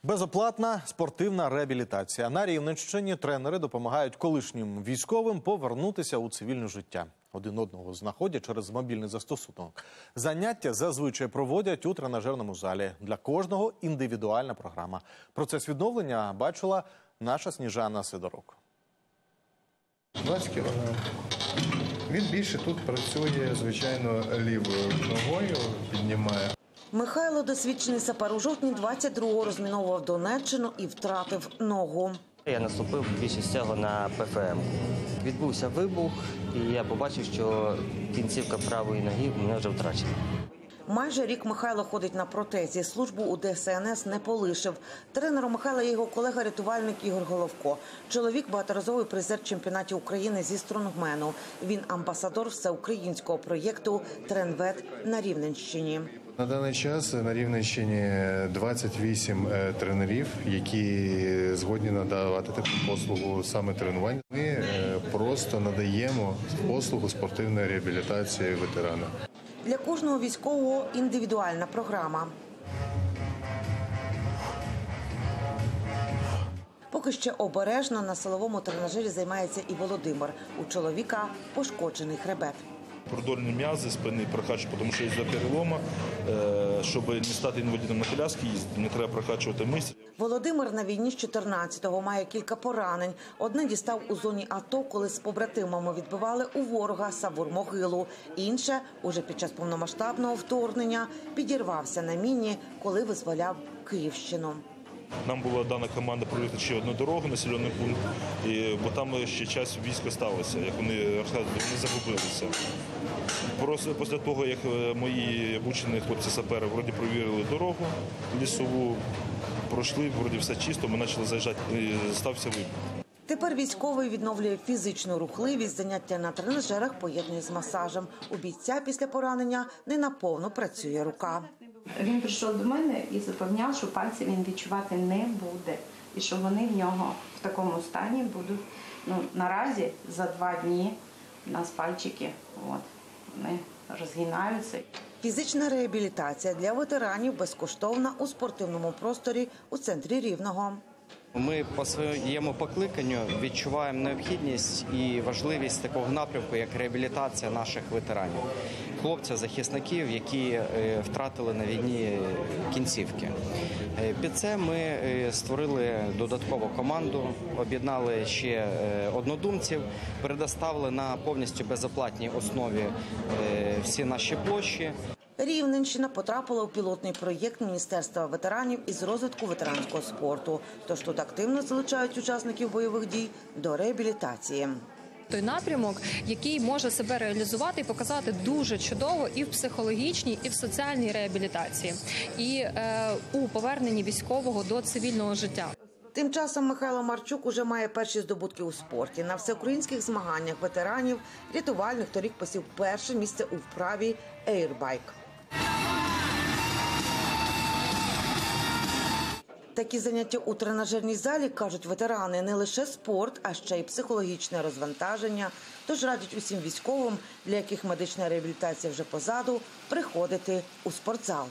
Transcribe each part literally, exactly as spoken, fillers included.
Безоплатна спортивна реабілітація. На Рівненщині тренери допомагають колишнім військовим повернутися у цивільне життя. Один одного знаходять через мобільний застосунок. Заняття зазвичай проводять у тренажерному залі. Для кожного індивідуальна програма. Процес відновлення бачила наша Сніжана Сидорук. двадцять кілограмів. Він більше тут працює, звичайно, лівою ногою, піднімає. Михайло, досвідчений сапер, у жовтні двадцять другого розміновував Донеччину і втратив ногу. Я наступив більше всього на Пе Фе Ем. Відбувся вибух, і я побачив, що кінцівка правої ноги у мене вже втрачена. Майже рік Михайло ходить на протезі. Службу у Де Ес Ен Ес не полишив. Тренером Михайла є його колега-рятувальник Ігор Головко. Чоловік – багаторазовий призер чемпіонатів України зі стронгмену. Він амбасадор всеукраїнського проєкту «Тренвет» на Рівненщині. На даний час на Рівненщині двадцять вісім тренерів, які згодні надавати таку послугу саме тренування. Ми просто надаємо послугу спортивної реабілітації ветерана. Для кожного військового індивідуальна програма. Поки ще обережно на силовому тренажері займається і Володимир. У чоловіка пошкоджений хребет. Продольні м'язи спини прокачувати, тому що із-за перелома, щоб не стати інвалідом на коляскі, не треба прокачувати мишці. Володимир на війні з чотирнадцятого має кілька поранень. Одне дістав у зоні АТО, коли з побратимами відбивали у ворога Савур-могилу. Інше, уже під час повномасштабного вторгнення, підірвався на міні, коли визволяв Київщину. Нам була дана команда пролити ще одну дорогу, населений пункт, і, бо там ще час війська сталося, як вони розказують, вони загубилися. Просто після того, як мої обучені хлопці-сапери вроді провірили дорогу лісову, пройшли, вроді все чисто, ми почали заїжджати, і стався вибух. Тепер військовий відновлює фізичну рухливість, заняття на тренажерах поєднує з масажем. У бійця після поранення не наповну працює рука. Він прийшов до мене і запевняв, що пальці він відчувати не буде. І що вони в нього в такому стані будуть, ну, наразі за два дні у нас пальчики, от, вони розгинаються. Фізична реабілітація для ветеранів безкоштовна у спортивному просторі у центрі Рівного. Ми по своєму покликанню відчуваємо необхідність і важливість такого напрямку, як реабілітація наших ветеранів, хлопців-захисників, які втратили на війні кінцівки. Під це ми створили додаткову команду, об'єднали ще однодумців, предоставили на повністю безоплатній основі всі наші площі. Рівненщина потрапила у пілотний проєкт Міністерства ветеранів із розвитку ветеранського спорту. Тож тут активно залучають учасників бойових дій до реабілітації. Той напрямок, який може себе реалізувати і показати дуже чудово і в психологічній, і в соціальній реабілітації, і е, у поверненні військового до цивільного життя. Тим часом Михайло Марчук уже має перші здобутки у спорті. На всеукраїнських змаганнях ветеранів рятувальник торік посів перше місце у вправі «Ейрбайк». Такі заняття у тренажерній залі, кажуть ветерани, не лише спорт, а ще й психологічне розвантаження. Тож радять усім військовим, для яких медична реабілітація вже позаду, приходити у спортзал.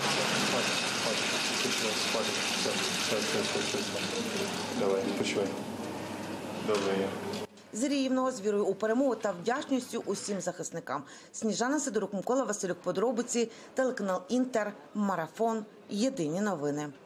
Давай, почувай. Добре. З Рівного, з вірою у перемогу та вдячністю усім захисникам. Сніжана Сидорук, Микола Василюк, подробиці, телеканал Інтер, Марафон, Єдині новини.